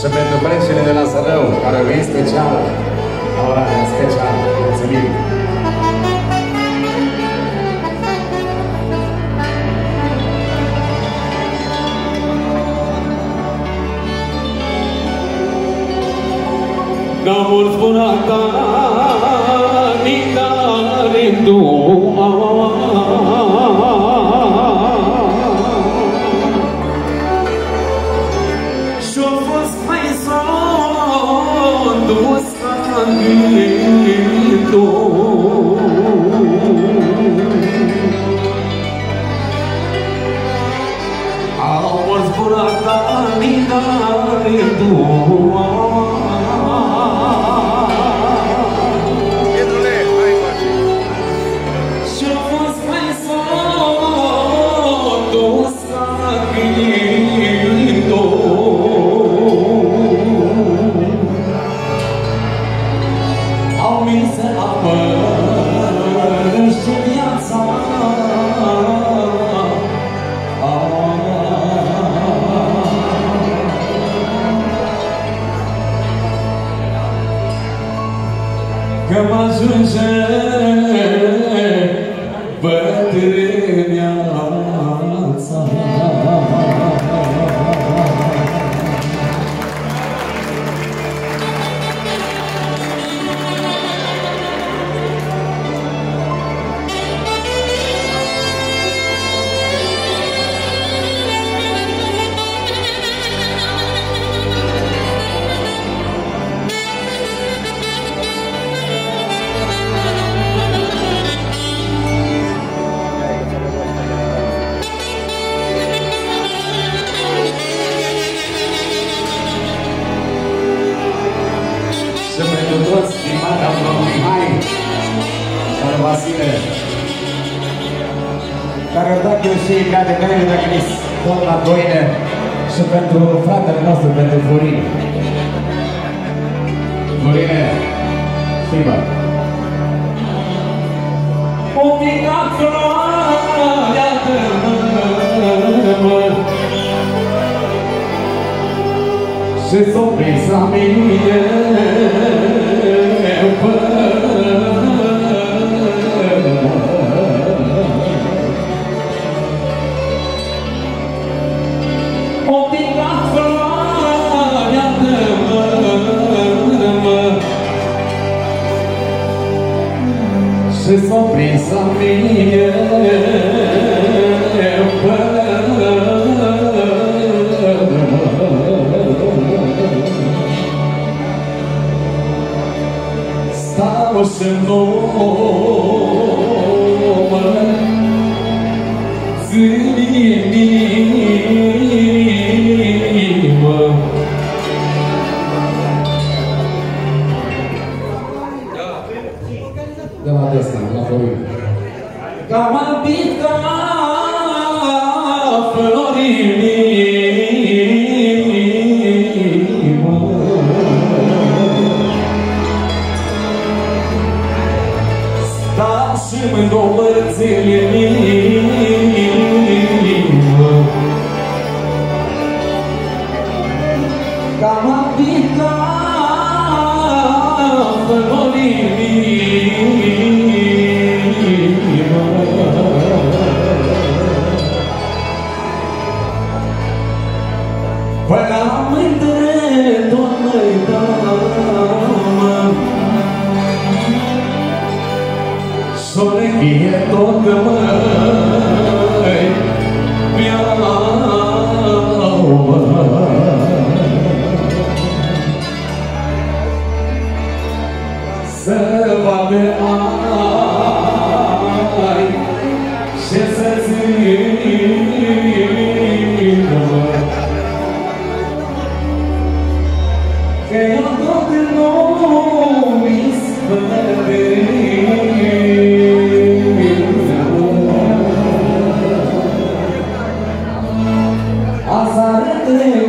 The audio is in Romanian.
Și pentru băiețile de la Sărău, care vin special, ora special, mulțumim! N-amor spuna ta, ni dare dua. Și-o fost mai son, dus ca gândul. Amor spuna ta, ni dare dua. Că mă ajunge bătrâneața. Și pentru toți din partea domnului Mihai, care Vasile, care au dat eu și ca de care de Cris, tot la Doine, și pentru fratele nostru, pentru Florin. Florine, stimă! O mica floarea dă-mă și s-o prins la mine. Și s-o prins la mine stau și-n numă zi-nimă. De la Desna, la Florin. Cam abit ca Florinimă. Stau și mândouă țelinimă. Cam abit ca Florinimă. Până la mândre tot mă-i damă s-o nechie tot că mă-i beau, să vadă ai și să țină. Că eu tot nu mi spădări. Azi arăt